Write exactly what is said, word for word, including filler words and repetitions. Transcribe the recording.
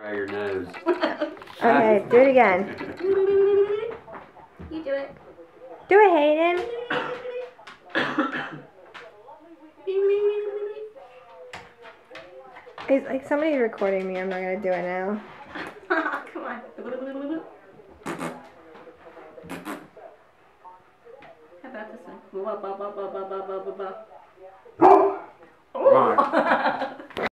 Try your nose. Okay, do it again. You do it. Do it, Hayden. It's like somebody's recording me. I'm not gonna do it now. Come on. How about this one? Come on.